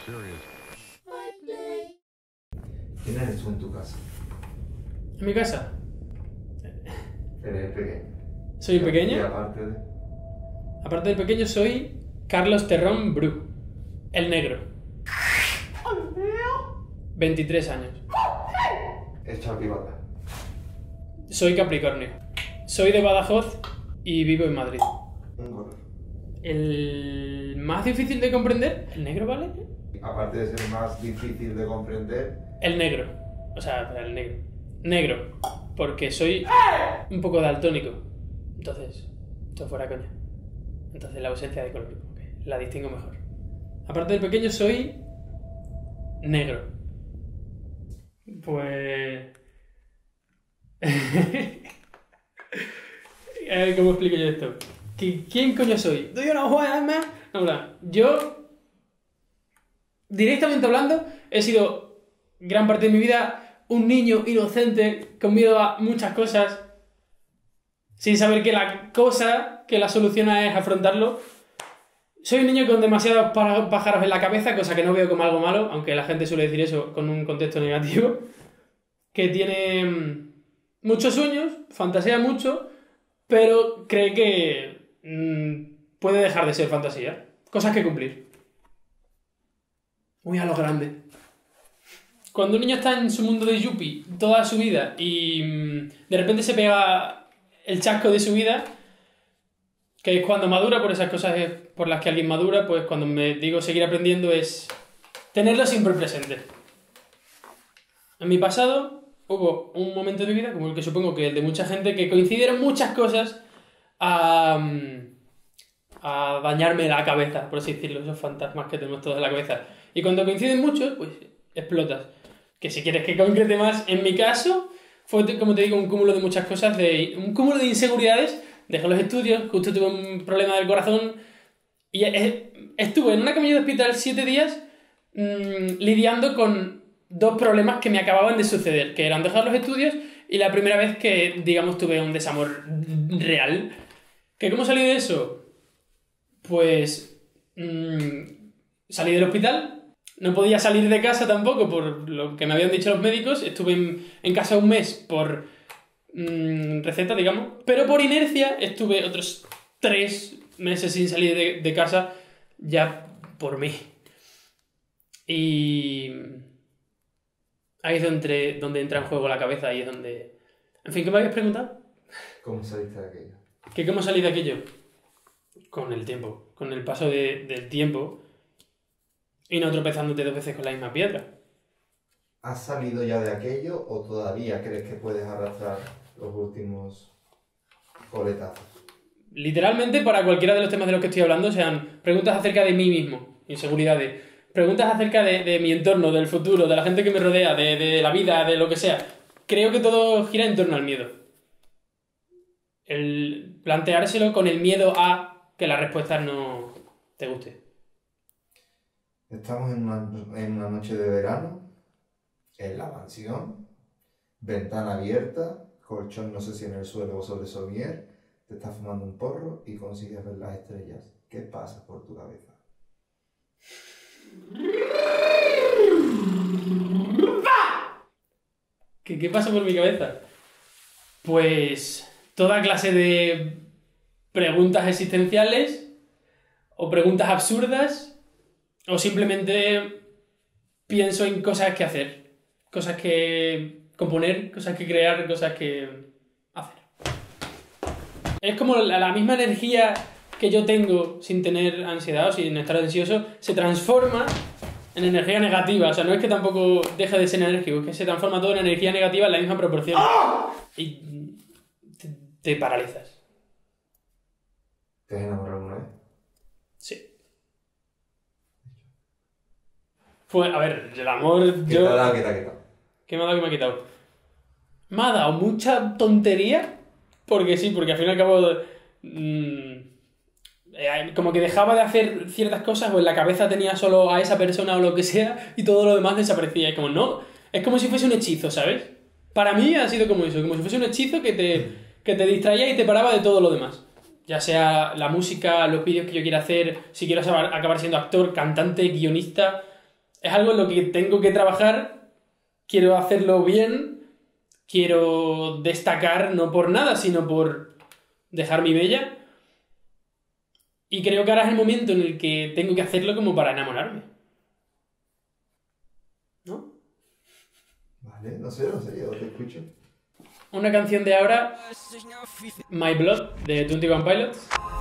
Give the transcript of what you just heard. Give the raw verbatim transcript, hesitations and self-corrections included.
¿Quién eres tú en tu casa? ¿En mi casa? Eres pequeño. ¿Soy el pequeño? Y aparte de... Aparte del pequeño soy Carlos Terrón Bru, el negro. veintitrés años. Echa pivota. Soy Capricornio. Soy de Badajoz y vivo en Madrid. Un color. El más difícil de comprender, el negro, ¿vale? Aparte de ser más difícil de comprender... El negro. O sea, el negro. Negro. Porque soy un poco daltónico. Entonces, esto fuera coña. Entonces la ausencia de color, como que la distingo mejor. Aparte del pequeño, soy negro. Pues... A ver, ¿cómo explico yo esto? ¿Quién coño soy? ¿Do you know who I am, man? No, no. Yo, directamente hablando, he sido gran parte de mi vida un niño inocente con miedo a muchas cosas, sin saber que la cosa que la soluciona es afrontarlo. Soy un niño con demasiados pájaros en la cabeza, cosa que no veo como algo malo, aunque la gente suele decir eso con un contexto negativo, que tiene muchos sueños, fantasea mucho, pero cree que mmm, puede dejar de ser fantasía. Cosas que cumplir. Muy a lo grande. Cuando un niño está en su mundo de yuppie toda su vida y mmm, de repente se pega el chasco de su vida, que es cuando madura, por esas cosas es por las que alguien madura, pues cuando me digo seguir aprendiendo es tenerlo siempre presente. En mi pasado hubo un momento de mi vida, como el que supongo que el de mucha gente, que coincidieron muchas cosas a, a dañarme la cabeza, por así decirlo, esos fantasmas que tenemos todos en la cabeza. Y cuando coinciden muchos, pues explotas. Que si quieres que concrete más, en mi caso, fue, como te digo, un cúmulo de muchas cosas, de un cúmulo de inseguridades. Dejé los estudios, justo tuve un problema del corazón y estuve en una camilla de hospital siete días mmm, lidiando con dos problemas que me acababan de suceder, que eran dejar los estudios y la primera vez que, digamos, tuve un desamor real. ¿Que cómo salí de eso? Pues mmm, salí del hospital, no podía salir de casa tampoco por lo que me habían dicho los médicos, estuve en, en casa un mes por mmm, receta, digamos, pero por inercia estuve otros tres meses sin salir de, de casa ya por mí. Y... ahí es donde, donde entra en juego la cabeza, ahí es donde... En fin, ¿qué me habías preguntado? ¿Cómo saliste de aquello? ¿Que cómo salí de aquello? Con el tiempo, con el paso de, del tiempo y no tropezándote dos veces con la misma piedra. ¿Has salido ya de aquello o todavía crees que puedes arrastrar los últimos coletazos? Literalmente, para cualquiera de los temas de los que estoy hablando, sean preguntas acerca de mí mismo, inseguridades, preguntas acerca de, de mi entorno, del futuro, de la gente que me rodea, de, de la vida, de lo que sea. Creo que todo gira en torno al miedo. El planteárselo con el miedo a que la respuesta no te guste. Estamos en una, en una noche de verano, en la mansión, ventana abierta, colchón no sé si en el suelo o sobre somier, te estás fumando un porro y consigues ver las estrellas. ¿Qué pasa por tu cabeza? ¿Qué, ¿Qué pasa por mi cabeza? Pues toda clase de preguntas existenciales o preguntas absurdas o simplemente pienso en cosas que hacer, cosas que componer, cosas que crear, cosas que hacer. Es como la, la misma energía que yo tengo sin tener ansiedad o sin estar ansioso se transforma en energía negativa. O sea, no es que tampoco deje de ser enérgico, es que se transforma todo en energía negativa en la misma proporción. Y te, te paralizas. ¿Te has enamorado alguna vez? Sí. Pues, a ver, el amor... ¿Qué yo... te ha dado, qué te ha quitado? ¿Qué me ha dado, qué me ha quitado? Me ha dado mucha tontería, porque sí, porque al fin y al cabo... Mmm, eh, como que dejaba de hacer ciertas cosas o en la cabeza tenía solo a esa persona o lo que sea y todo lo demás desaparecía. Y como, no, es como si fuese un hechizo, ¿sabes? Para mí ha sido como eso, como si fuese un hechizo que te, que te distraía y te paraba de todo lo demás. Ya sea la música, los vídeos que yo quiera hacer, si quiero acabar siendo actor, cantante, guionista, es algo en lo que tengo que trabajar, quiero hacerlo bien, quiero destacar no por nada, sino por dejar mi huella. Y creo que ahora es el momento en el que tengo que hacerlo como para enamorarme. ¿No? Vale, no sé, no sé, yo te escucho. Una canción de ahora, My Blood, de twenty one Pilots.